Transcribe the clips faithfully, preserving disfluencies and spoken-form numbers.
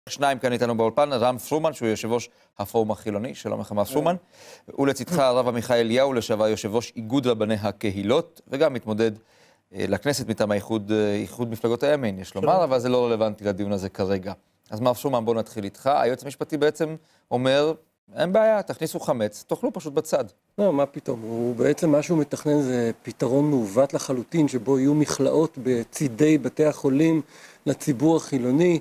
שניים כאן איתנו באולפן, רם פרומן, שהוא יושב ראש הפורום החילוני, שלום לך מר פרומן, ולצדך הרב עמיחי אליהו, לשעבר יושב ראש איגוד רבני הקהילות, וגם מתמודד לכנסת מטעם האיחוד, איחוד מפלגות הימין, יש לומר, אבל זה לא רלוונטי לדיון הזה כרגע. אז מר פרומן, בוא נתחיל איתך. היועץ המשפטי בעצם אומר, אין בעיה, תכניסו חמץ, תאכלו פשוט בצד. לא, מה פתאום? הוא בעצם מה שהוא מתכנן זה פתרון מעוות לחלוטין, שבו יהיו מכלאות בצידי בתי החולים לציבור החילוני.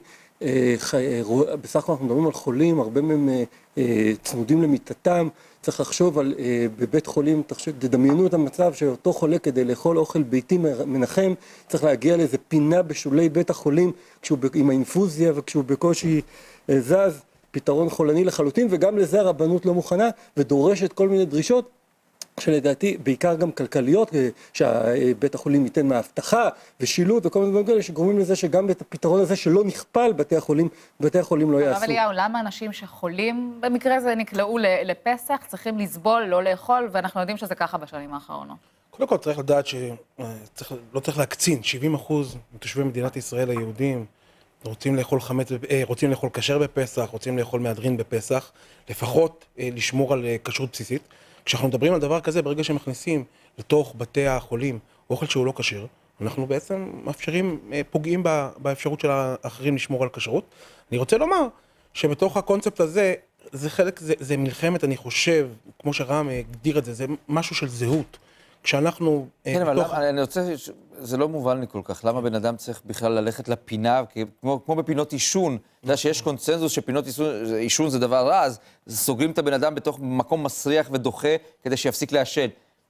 בסך הכל אנחנו מדברים על חולים, הרבה מהם צמודים למיטתם. צריך לחשוב על בבית חולים, תדמיינו את המצב שאותו חולה כדי לאכול אוכל ביתי מנחם, צריך להגיע לאיזה פינה בשולי בית החולים, כשהוא עם האינפוזיה וכשהוא בקושי זז. פתרון חולני לחלוטין, וגם לזה הרבנות לא מוכנה, ודורשת כל מיני דרישות, שלדעתי בעיקר גם כלכליות, שבית החולים ייתן מהבטחה ושילוט וכל מיני דברים כאלה, שגורמים לזה שגם את הפתרון הזה שלא נכפל בתי החולים, בתי החולים לא יעשו. הרב אליהו, למה אנשים שחולים, במקרה הזה נקלעו לפסח, צריכים לסבול, לא לאכול, ואנחנו יודעים שזה ככה בשנים האחרונות? קודם כל צריך לדעת שלא צריך להקצין, שבעים אחוז מתושבי מדינת ישראל היהודים, רוצים לאכול חמץ, רוצים לאכול כשר בפסח, רוצים לאכול מהדרין בפסח, לפחות לשמור על כשרות בסיסית. כשאנחנו מדברים על דבר כזה, ברגע שמכניסים לתוך בתי החולים אוכל שהוא לא כשר, אנחנו בעצם מאפשרים, פוגעים באפשרות של האחרים לשמור על כשרות. אני רוצה לומר שבתוך הקונספט הזה, זה חלק, זה, זה מלחמת, אני חושב, כמו שרם הגדיר את זה, זה משהו של זהות. כשאנחנו... כן, אבל למה, אני רוצה, זה לא מובן לי כל כך, למה בן אדם צריך בכלל ללכת לפינה, כמו, כמו בפינות אישון, אתה יודע שיש קונצנזוס שפינות אישון זה דבר רע, אז סוגרים את הבן אדם בתוך מקום מסריח ודוחה, כדי שיפסיק לעשן.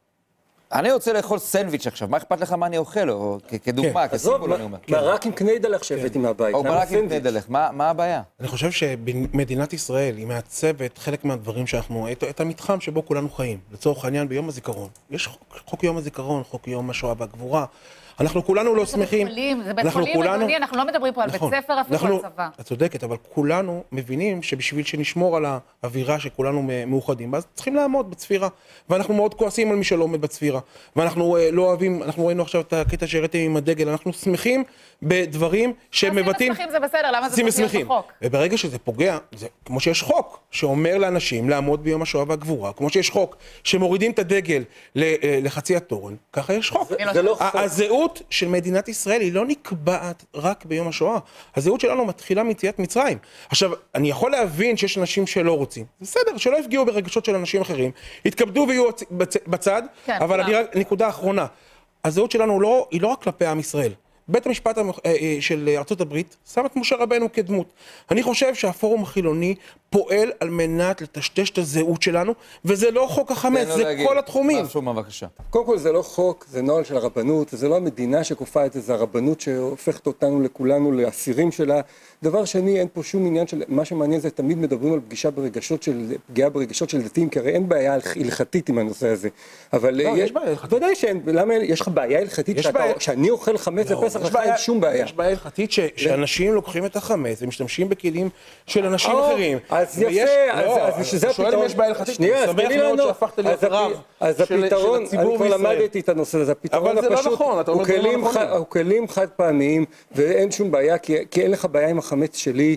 אני רוצה לאכול סנדוויץ' עכשיו, מה אכפת לך מה אני אוכל, או כדוגמה, כסימבול אני אומר. מרק עם קניידלך שהבאתי מהבית. או מרק עם קניידלך, מה הבעיה? אני חושב שבמדינת ישראל היא מעצבת חלק מהדברים שאנחנו, את המתחם שבו כולנו חיים. לצורך העניין ביום הזיכרון. יש חוק יום הזיכרון, חוק יום השואה והגבורה. אנחנו כולנו לא שמחים. זה בית חולים, אדוני, אנחנו לא מדברים פה על בית ספר, אפילו על צבא. את צודקת, אבל כולנו מבינים שבשביל שנשמור על האווירה שכולנו מאוחדים, אז צריכים לעמוד בצפירה. ואנחנו מאוד כועסים על מי שלא עומד בצפירה. ואנחנו לא אוהבים, אנחנו ראינו עכשיו את הקטע שהראיתם עם הדגל, אנחנו שמחים בדברים שמבטאים... שמחים זה בסדר, למה זה פוגע בחוק? וברגע שזה פוגע, זה כמו שיש חוק שאומר לאנשים לעמוד ביום השואה והגבורה, כמו שיש חוק שמורידים את הדגל לחצי התורן, ככה יש חוק. הזהות של מדינת ישראל היא לא נקבעת רק ביום השואה. הזהות שלנו מתחילה מיציאת מצרים. עכשיו, אני יכול להבין שיש אנשים שלא רוצים. בסדר, שלא יפגעו ברגשות של אנשים אחרים, יתכבדו ויהיו בצד, אבל נקודה האחרונה, הזהות שלנו לא, היא לא רק כלפי עם ישראל. בית המשפט של ארצות הברית שם את משה רבנו כדמות. אני חושב שהפורום החילוני פועל על מנת לטשטש את הזהות שלנו, וזה לא חוק החמץ, זה כל התחומים. קודם כל זה לא חוק, זה נוהל של הרבנות, זה לא המדינה שכופה את זה, זה הרבנות שהופכת אותנו לכולנו, לאסירים שלה. דבר שני, אין פה שום עניין של, מה שמעניין זה, תמיד מדברים על פגישה ברגשות של, פגיעה ברגשות של דתיים, כי הרי אין בעיה הלכתית עם הנושא הזה. אבל לא, יש בעיה הלכתית. ודאי שאין, למה, יש לך בעיה הלכתית שאני אוכל חמץ לפסח, לך אין שום בעיה. יש בעיה הלכתית שאנשים לוקחים את החמץ ומשתמשים בכלים של אנשים אחרים. אז יפה, אז שזה הפתרון. שואל אם יש בעיה הלכתית, שנייה, אני שמח מאוד שהפכת להיות רב אז הפתרון, אני כבר למדתי את הנושא הזה, הפתרון הפשוט, הוא כלים חד פעמיים, ואין שום בעיה, כי אין לך בעיה עם החמץ שלי,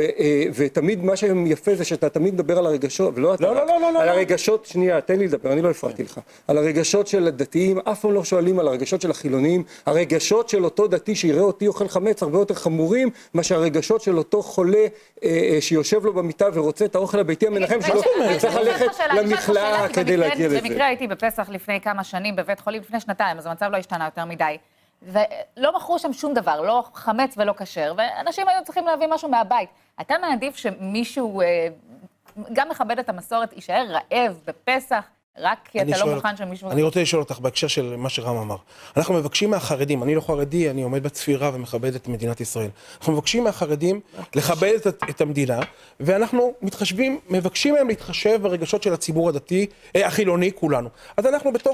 ותמיד מה שיפה זה שאתה תמיד מדבר על הרגשות, ולא אתה, על הרגשות, שנייה, תן לי לדבר, אני לא הפרעתי לך, על הרגשות של הדתיים, אף פעם לא שואלים על הרגשות של החילונים, הרגשות של אותו דתי שיראה אותי אוכל חמץ הרבה יותר חמורים, מה שהרגשות של אותו חולה שיושב לו במיטה ורוצה את האוכל הביתי המנחם שלו, צריך ללכת למכלאה כדי להגיע לזה. במקרה הייתי בפסח לפני כמה שנים בבית חולים, לפני שנתיים, אז המצב לא השתנה יותר מדי. ולא מכרו שם שום דבר, לא חמץ ולא כשר, ואנשים היו צריכים להביא משהו מהבית. אתה מעדיף שמישהו, גם מכבד את המסורת, יישאר רעב בפסח, רק כי אתה לא מוכן שמישהו... אני רוצה לשאול אותך בהקשר של מה שרם אמר. אנחנו מבקשים מהחרדים, אני לא חרדי, אני עומד בצפירה ומכבד את מדינת ישראל. אנחנו מבקשים מהחרדים לכבד את המדינה, ואנחנו מתחשבים, מבקשים מהם להתחשב ברגשות של הציבור הדתי, החילוני, כולנו. אז אנחנו בתוך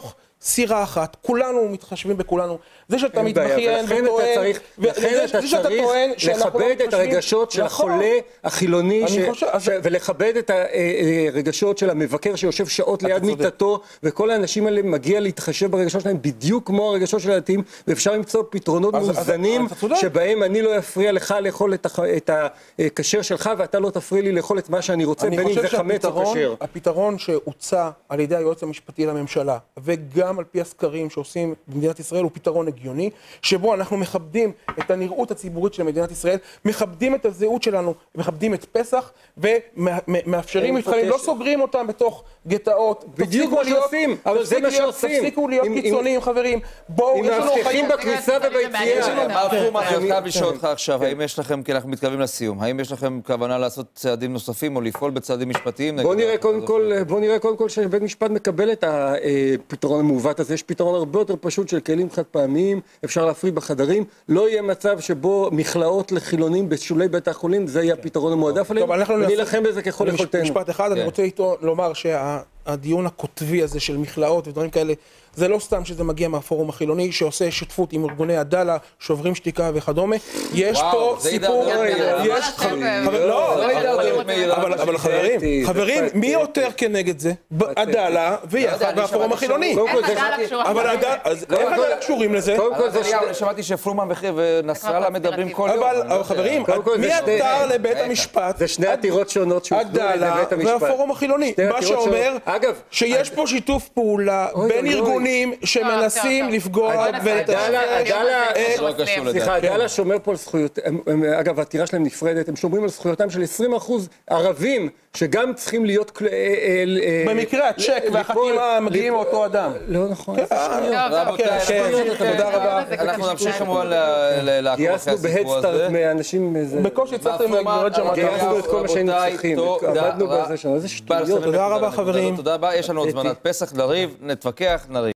סירה אחת, כולנו מתחשבים בכולנו. זה שאתה מתבכיין וטוען, לכן אתה צריך לכבד את הרגשות של החולה החילוני, ולכבד את הרגשות של המבקר שיושב שעות ליד מיטתו, וכל האנשים האלה מגיע להתחשב ברגשות שלהם בדיוק כמו הרגשות של הדתיים, ואפשר למצוא פתרונות מאוזנים, שבהם אני לא אפריע לך לאכול את הכשר שלך, ואתה לא תפריע לי לאכול את מה שאני רוצה, בין אם זה חמץ או כשר. הפתרון שהוצע על ידי היועץ המשפטי לממשלה, וגם על פי הסקרים שעושים במדינת ישראל, הוא פתרון הגיוני, שבו אנחנו מכבדים את הנראות הציבורית של מדינת ישראל, מכבדים את הזהות שלנו, מכבדים את פסח, ומאפשרים מבחנים, לא סוגרים אותם בתוך גטאות. בדיוק מה שעושים, אבל זה מה שעושים. תפסיקו להיות קיצוניים, חברים. בואו, אם מאבטחים בכניסה וביציאה. מר פרומן, אני חייב לשאול אותך עכשיו, האם יש לכם, כי אנחנו מתקרבים לסיום, האם יש לכם כוונה לעשות צעדים נוספים או לפעול בצעדים משפטיים? בואו נראה קודם כל, בואו נראה קודם כל שבית משפט מקבל את הפתרון המעוות הזה. יש פתרון הרבה יותר פשוט של כלים חד פעמיים, אפשר להפריד בחדרים, לא יהיה מצב שבו מכלאות לחילונים בשולי בית החולים, זה יהיה הפתרון המועדף עליהם, ונילחם בזה ככל יכולתנו. משפט אחד, אני רוצה לומר שהדיון הכותבי הזה של מכלאות ודברים כאלה, זה לא סתם שזה מגיע מהפורום החילוני, שעושה שותפות עם ארגוני עדאלה, שוברים שתיקה וכדומה. יש פה סיפור... יש... לא, אבל חברים, חברים, מי יותר כנגד זה? עדאלה ויחד והפורום החילוני. אבל עדאלה, אז איך עדאלה קשורים לזה? שמעתי שפרומן ונסראללה מדברים כל יום. אבל חברים, מי עתר לבית המשפט? זה שני עתירות שונות שהוצגו לבית המשפט. עדאלה והפורום החילוני. מה שאומר שיש פה שיתוף פעולה בין ארגונים שמנסים לפגוע סליחה, עדאלה שומר פה על זכויות, אגב, העתירה שלהם נפרדת, הם שומרים על זכויותם של עשרים אחוז ערבים, שגם צריכים להיות... במקרה הצ'ק והחתימה מגיעים מאותו אדם. לא נכון. תודה רבה. אנחנו נמשיך כמובן לעקוב אחרי הסיפור הזה. מאנשים... בקושי הצלחתם לגמרי שם. גייסנו את כל מה שהיינו צריכים. עבדנו בזה שם. איזה שטויות. תודה רבה חברים. תודה רבה. יש לנו עוד זמנת פסח, נריב, נתווכח, נריב.